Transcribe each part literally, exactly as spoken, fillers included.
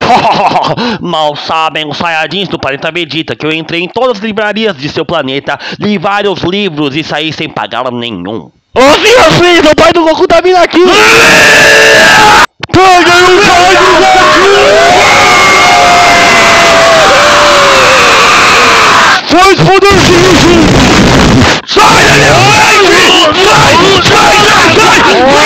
Mal sabem os Saiyajins do planeta Vegeta que eu entrei em todas as livrarias de seu planeta, li vários livros e saí sem pagar nenhum. Ô senhor Freeza, o pai do Goku tá vindo aqui! Peguem o pai do Goku! Faz poderzinho! Sai dali! Sai! Sai! Sai!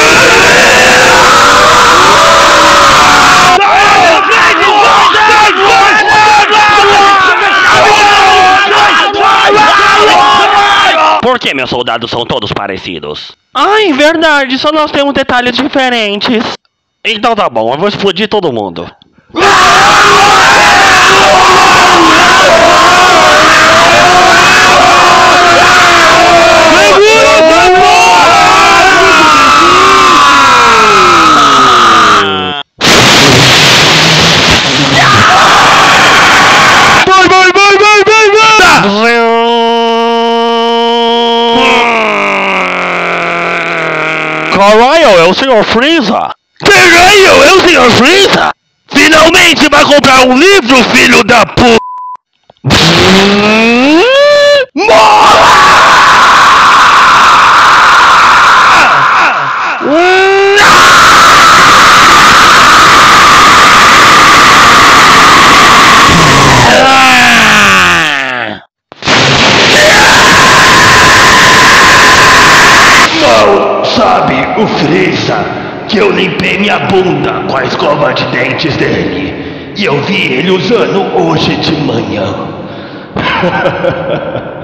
Por que meus soldados são todos parecidos? Ai, verdade, só nós temos detalhes diferentes. Então tá bom, eu vou explodir todo mundo. Vai, vai, vai, vai, vai, vai! Caralho, é o senhor Freeza! Caralho, é o senhor Freeza! Finalmente vai comprar um livro, filho da p... Morra! Mal sabe o Freeza que eu limpei minha bunda com a escova de dentes dele e eu vi ele usando hoje de manhã.